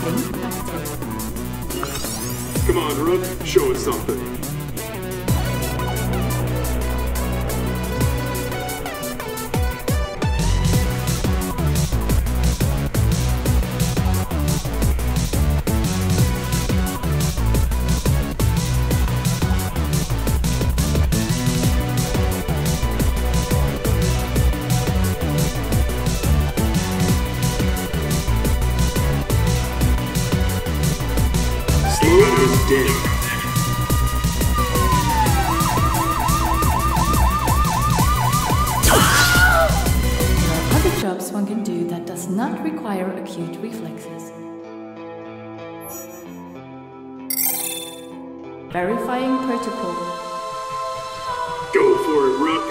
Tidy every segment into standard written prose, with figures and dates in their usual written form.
Blink active. Come on, Rook, show us something. There are other jobs one can do that does not require acute reflexes. Verifying protocol. Go for it, Rook.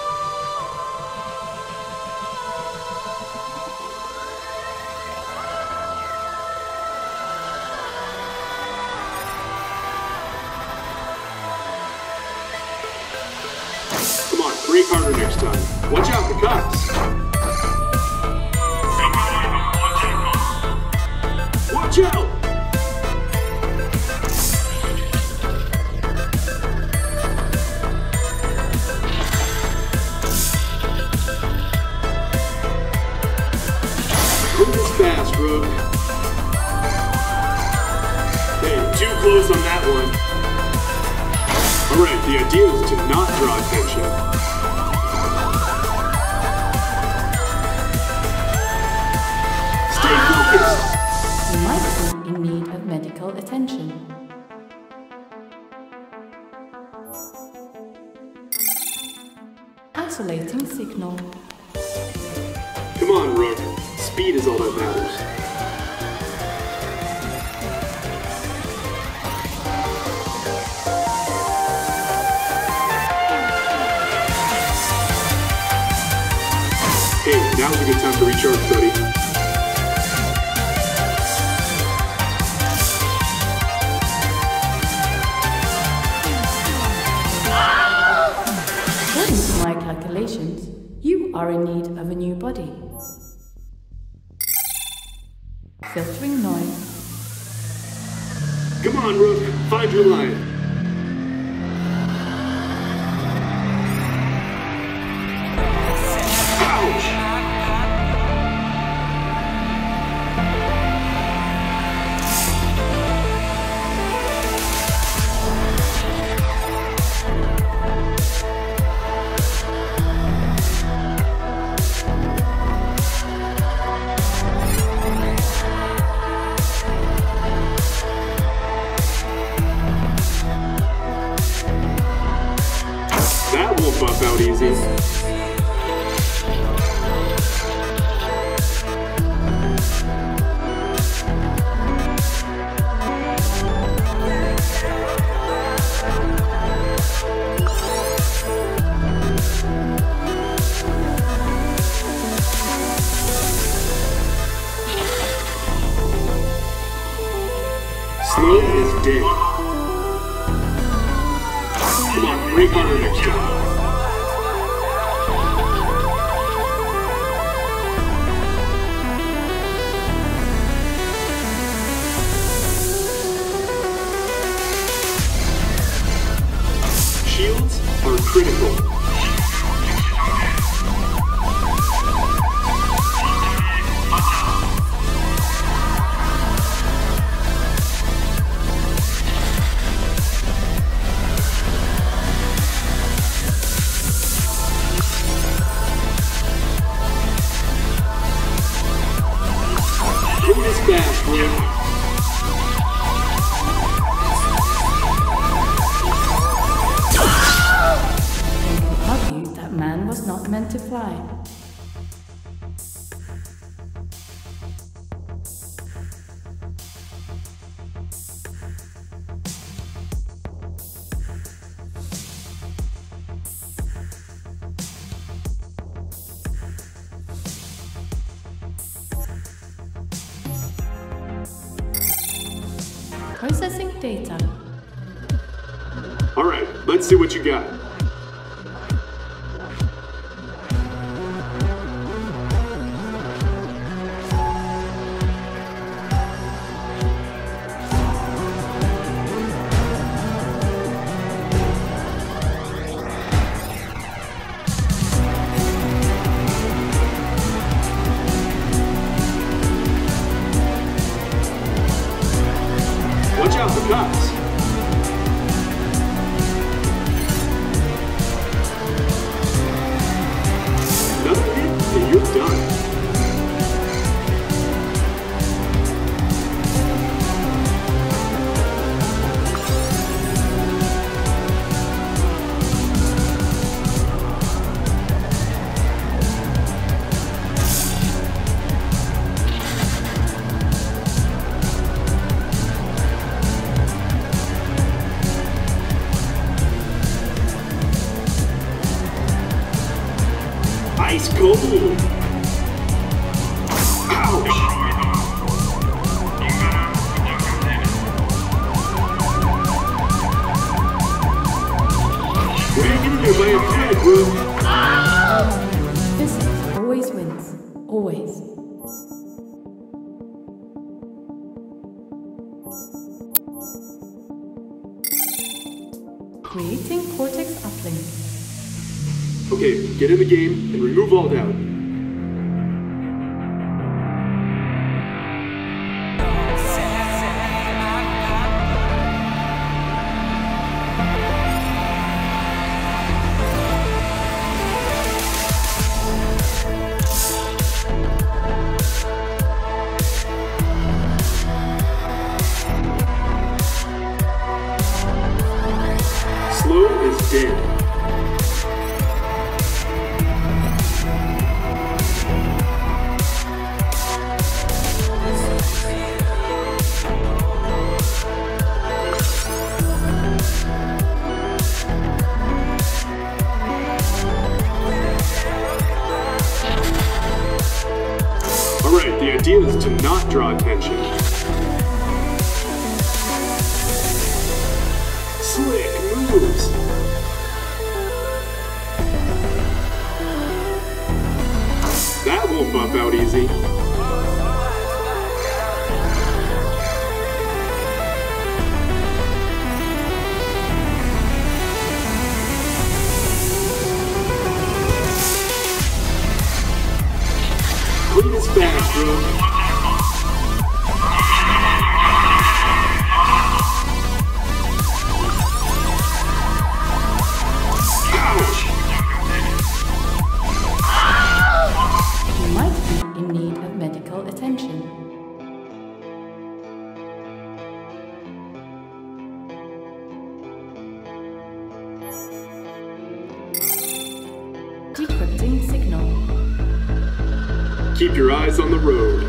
Brake harder next time. Watch out for cops. Watch out! Move this fast, Rook. Hey, too close on that one. Alright, the idea is to not draw attention. You might be in need of medical attention. Isolating signal. Come on, Rook. Speed is all that matters. Hey, now's a good time to recharge, buddy. According to my calculations, you are in need of a new body. Filtering noise. Come on, Rook. Find your line. Ouch! That won't buff out easy. Slow is dead. Come on, brake harder next time. Shields are critical. Move this fast, Rook. Argue that man was not meant to fly. Processing data. All right, let's see what you got. you're done. Ice cold. Ouch. We're hanging in there by a thread, bro. Physics always wins. Always. Creating cortex uplink. Okay, get in the game and remove all doubt. Slow is dead. Alright, the idea is to not draw attention. Slick moves! That won't bump out easy. Clean as fast, bro. Ouch! You might be in need of medical attention. Decrypting signal. Keep your eyes on the road.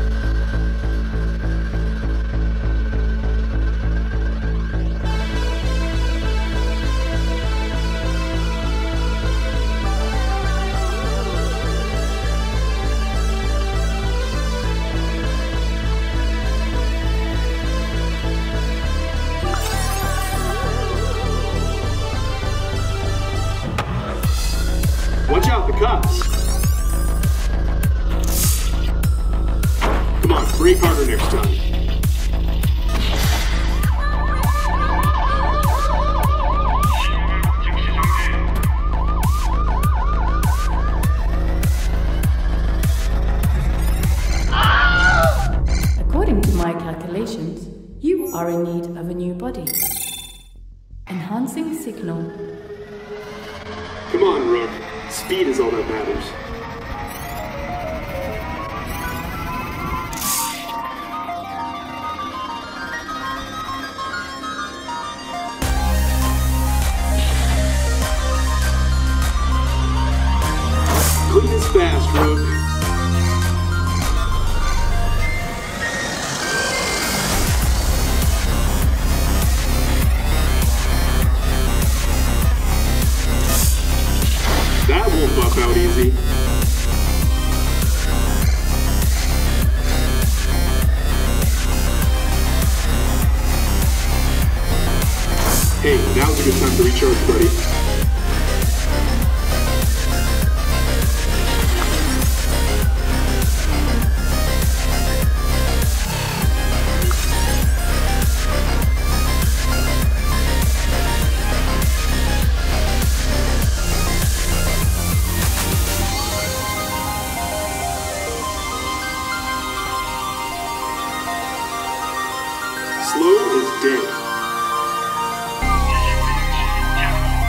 Watch out, the cops! Come on, brake harder next time. According to my calculations, you are in need of a new body. Enhancing signal. Come on, Rook. Speed is all that matters. Clean as fast, Rook. That won't buff out easy. Hey, now's a good time to recharge, buddy. Slow is dead.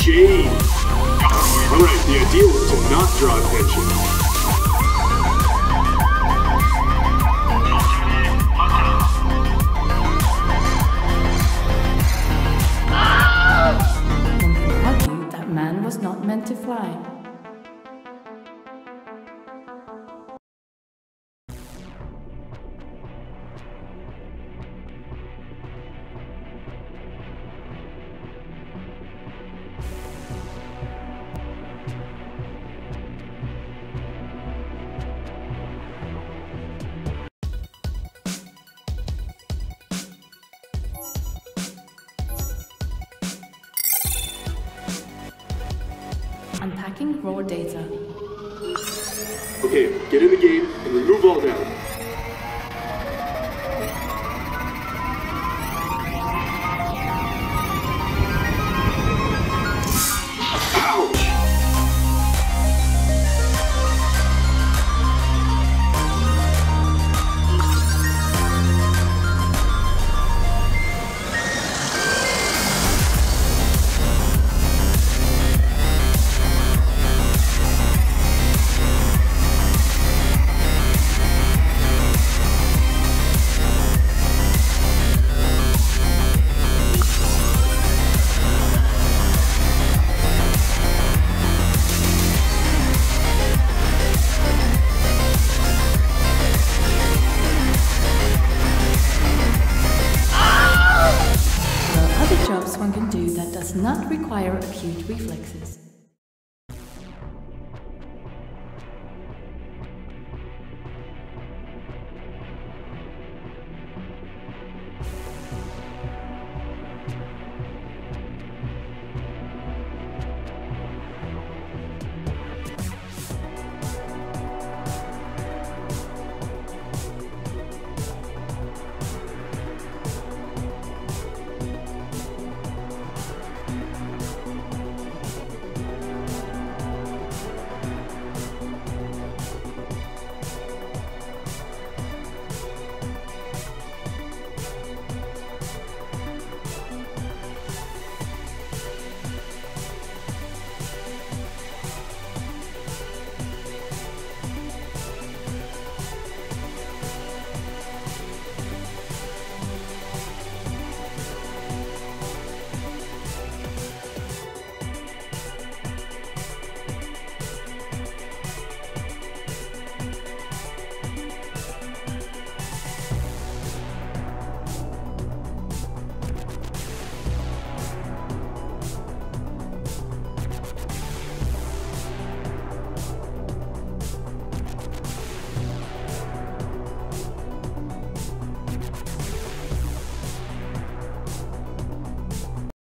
shade. Alright, the idea was to not draw attention. One can argue that man was not meant to fly. Unpacking raw data. Okay, get in the game and remove all doubt. Ouch! One can do that does not require acute reflexes.